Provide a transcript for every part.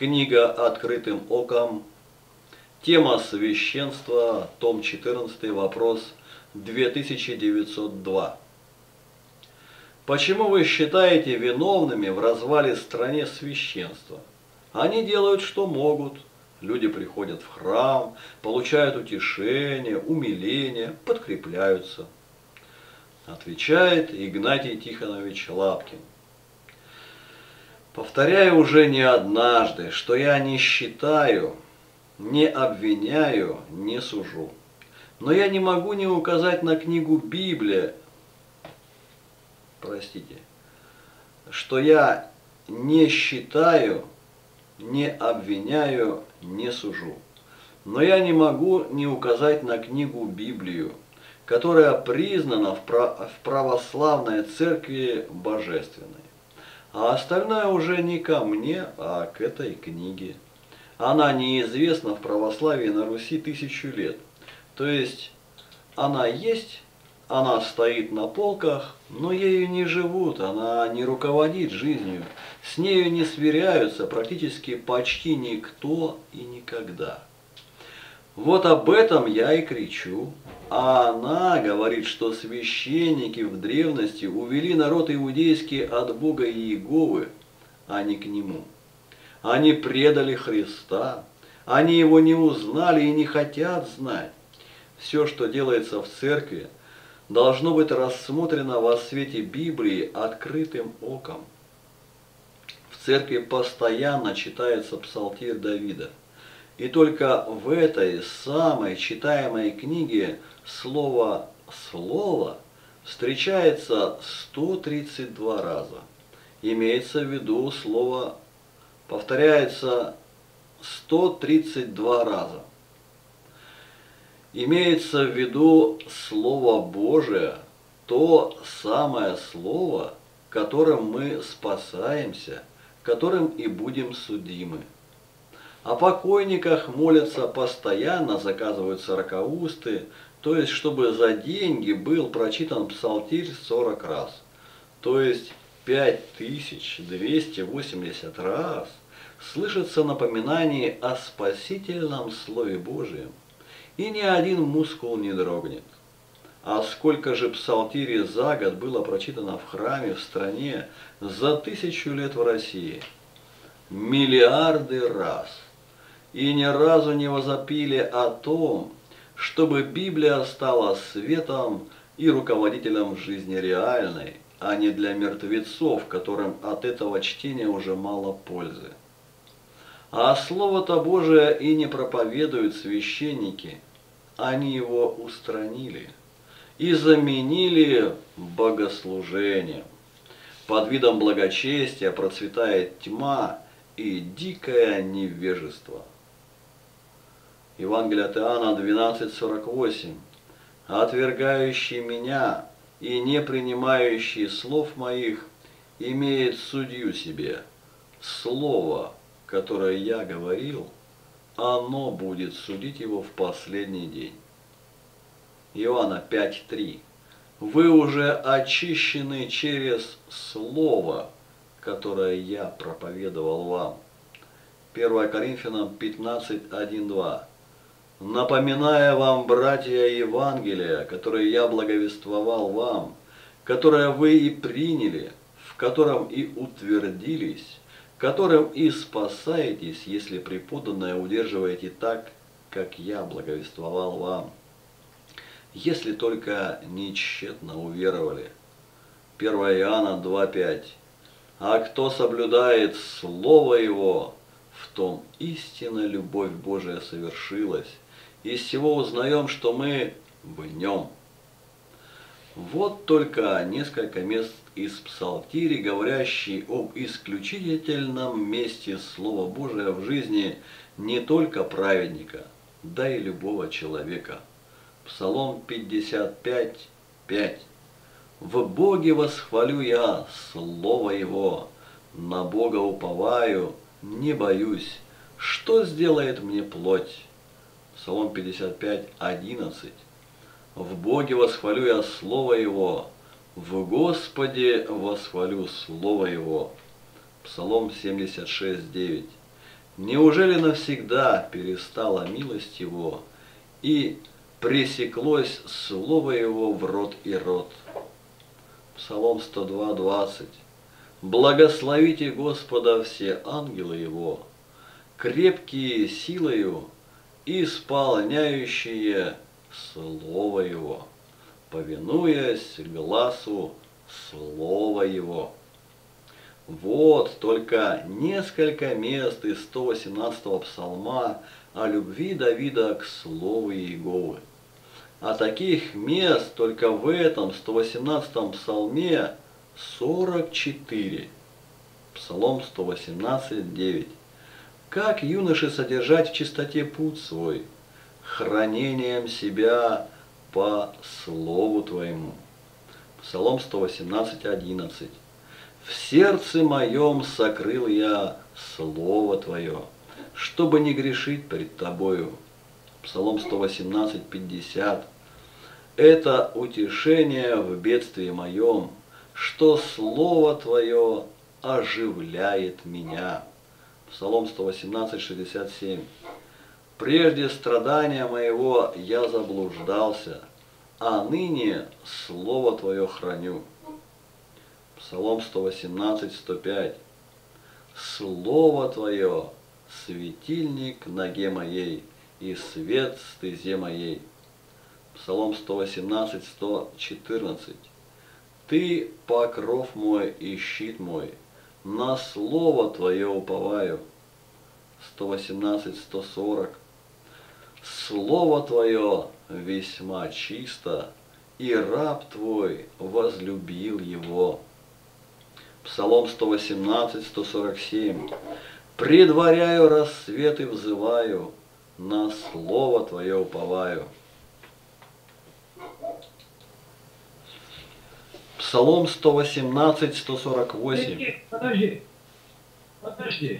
Книга «Открытым оком». Тема священства. Том 14. Вопрос 2902. Почему вы считаете виновными в развале стране священства? Они делают, что могут. Люди приходят в храм, получают утешение, умиление, подкрепляются. Отвечает Игнатий Тихонович Лапкин. Повторяю уже не однажды, что я не считаю, не обвиняю, не сужу. Но я не могу не указать на книгу Библия, что я не считаю, не обвиняю, не сужу. Но я не могу не указать на книгу Библию, которая признана в православной церкви божественной. А остальное уже не ко мне, а к этой книге. Она неизвестна в православии на Руси 1000 лет. То есть она есть, она стоит на полках, но ею не живут, она не руководит жизнью. С нею не сверяются практически почти никто и никогда. Вот об этом я и кричу. А она говорит, что священники в древности увели народ иудейский от Бога Иеговы, а не к Нему. Они предали Христа, они Его не узнали и не хотят знать. Все, что делается в церкви, должно быть рассмотрено во свете Библии открытым оком. В церкви постоянно читается псалтирь Давида. И только в этой самой читаемой книге слово «слово» встречается 132 раза. Имеется в виду слово повторяется 132 раза. Имеется в виду Слово Божие, то самое Слово, которым мы спасаемся, которым и будем судимы. О покойниках молятся постоянно, заказывают сорокаусты, то есть чтобы за деньги был прочитан псалтирь 40 раз. То есть 5280 раз слышится напоминание о спасительном Слове Божьем, и ни один мускул не дрогнет. А сколько же псалтирей за год было прочитано в храме в стране за 1000 лет в России? Миллиарды раз. И ни разу не возопили о том, чтобы Библия стала светом и руководителем в жизни реальной, а не для мертвецов, которым от этого чтения уже мало пользы. А Слово-то Божие и не проповедуют священники, они его устранили и заменили богослужением. Под видом благочестия процветает тьма и дикое невежество. Евангелие от Иоанна 12:48. «Отвергающий меня и не принимающий слов моих имеет судью себе. Слово, которое я говорил, оно будет судить его в последний день». Иоанна 5:3. «Вы уже очищены через слово, которое я проповедовал вам». 1 Коринфянам 15:1-2. «Напоминая вам, братья, Евангелие, которое я благовествовал вам, которое вы и приняли, в котором и утвердились, которым и спасаетесь, если преподанное удерживаете так, как я благовествовал вам, если только не тщетно уверовали». 1 Иоанна 2:5. «А кто соблюдает Слово Его, в том истинно любовь Божия совершилась. Из всего узнаем, что мы в Нем». Вот только несколько мест из псалтири, говорящие об исключительном месте Слова Божия в жизни не только праведника, да и любого человека. Псалом 55:5. «В Боге восхвалю я Слово Его, на Бога уповаю, не боюсь, что сделает мне плоть». Псалом 55:11. «В Боге восхвалю я Слово Его, в Господе восхвалю Слово Его». Псалом 76:9. Неужели навсегда перестала милость его, и пресеклось слово его в род и род? Псалом 102:20. Благословите Господа все ангелы его, крепкие силою, исполняющие слово его, повинуясь гласу слова его. Вот только несколько мест из 118-го псалма о любви Давида к слову Иеговы. А таких мест только в этом 118-м псалме 44. Псалом 118:9. Как юноше содержать в чистоте путь свой, хранением себя по слову твоему. Псалом 118:11. В сердце моем сокрыл я слово твое, чтобы не грешить пред тобою. Псалом 118:50. Это утешение в бедствии моем, что слово твое оживляет меня. Псалом 118:67. Прежде страдания моего я заблуждался, а ныне слово твое храню. Псалом 118:105. Слово твое – светильник ноге моей и свет стезе моей. Псалом 118:114. Ты покров мой и щит мой, на слово твое уповаю. 118:140. Слово твое весьма чисто, и раб твой возлюбил его. Псалом 118:147. Предваряю рассвет и взываю, на слово твое уповаю. Псалом 118:148. Подожди.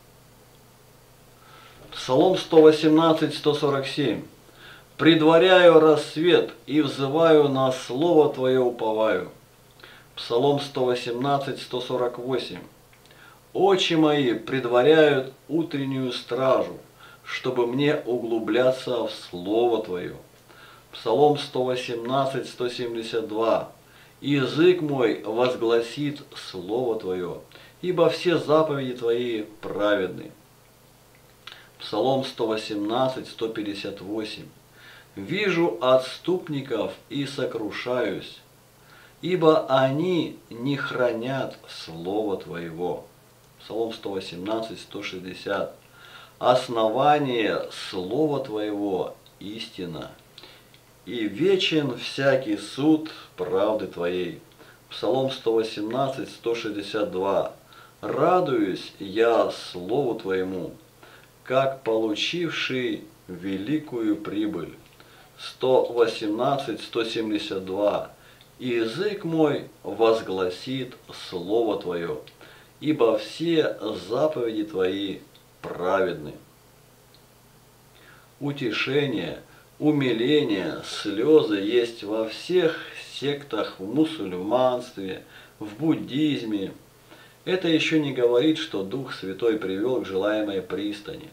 Псалом 118:147. Предваряю рассвет и взываю, на слово твое уповаю. Псалом 118:148. Очи мои предваряют утреннюю стражу, чтобы мне углубляться в слово твое. Псалом 118:172. Язык мой возгласит слово твое, ибо все заповеди твои праведны. Псалом 118:158. Вижу отступников и сокрушаюсь, ибо они не хранят слова твоего. Псалом 118:160. Основание слова твоего истина, и вечен всякий суд правды твоей. Псалом 118:162. Радуюсь я слову твоему, как получивший великую прибыль. 118:172. Язык мой возгласит слово твое, ибо все заповеди твои праведны. Утешение, умиление, слезы есть во всех сектах, в мусульманстве, в буддизме. Это еще не говорит, что Дух Святой привел к желаемой пристани.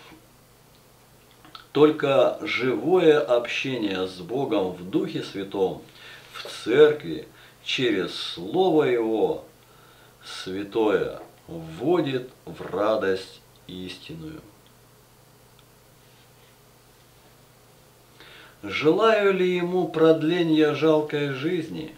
Только живое общение с Богом в Духе Святом, в церкви, через Слово Его Святое, вводит в радость истинную. Желаю ли ему продления жалкой жизни,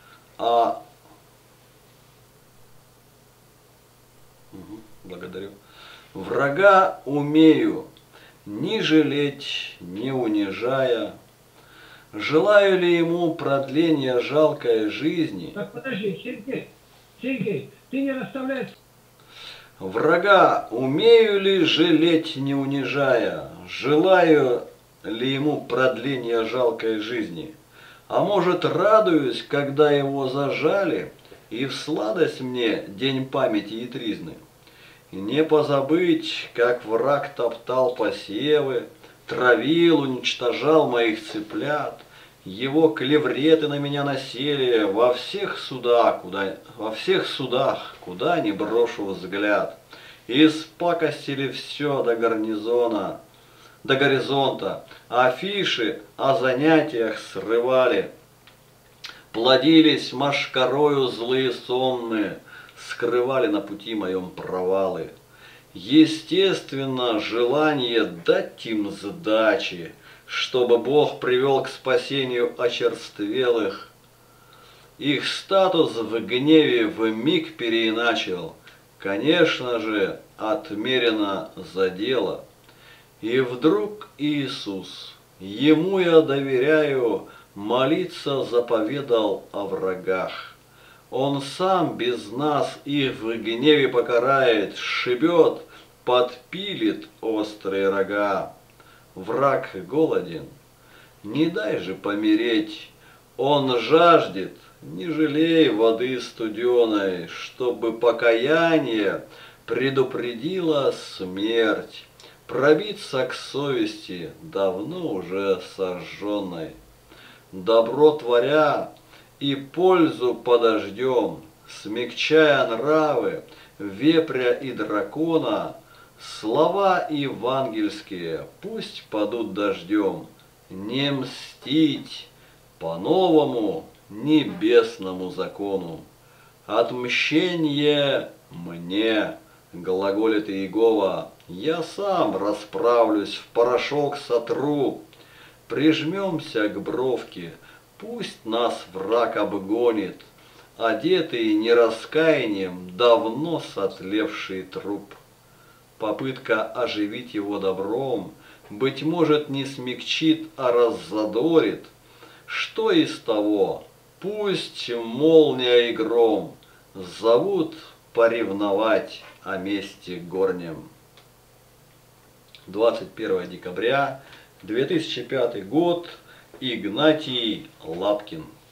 благодарю. Врага умею ни жалеть, ни унижая. Желаю ли ему продления жалкой жизни? Так подожди, Сергей, ты не расставляй. Врага умею ли жалеть, не унижая? Желаю ли ему продления жалкой жизни? А может, радуюсь, когда его зажали, и в сладость мне день памяти и тризны? Не позабыть, как враг топтал посевы, травил, уничтожал моих цыплят, его клевреты на меня насели во всех судах, куда ни брошу взгляд. испакостили все до гарнизона, до горизонта, афиши о занятиях срывали. Плодились мошкарою злые сонные, скрывали на пути моем провалы. Естественно, желание дать им сдачи, чтобы Бог привел к спасению очерствелых. Их статус в гневе вмиг переиначил, конечно же, отмерено за дело. И вдруг Иисус, Ему я доверяю, молиться заповедал о врагах. Он сам без нас их в гневе покарает, сшибет, подпилит острые рога. Враг голоден, не дай же помереть, он жаждет, не жалей воды студеной, чтобы покаяние предупредило смерть, пробиться к совести, давно уже сожженной. Добро творя и пользу подождем, смягчая нравы вепря и дракона, слова евангельские пусть падут дождем, не мстить по новому небесному закону. Отмщение мне, глаголит Иегова, я сам расправлюсь, в порошок сотру. Прижмемся к бровке, пусть нас враг обгонит, одетый не раскаянием, давно сотлевший труп. Попытка оживить его добром, быть может, не смягчит, а раззадорит. Что из того? Пусть молния и гром зовут поревновать о месте горнем. 21 декабря 2005 год. Игнатий Лапкин.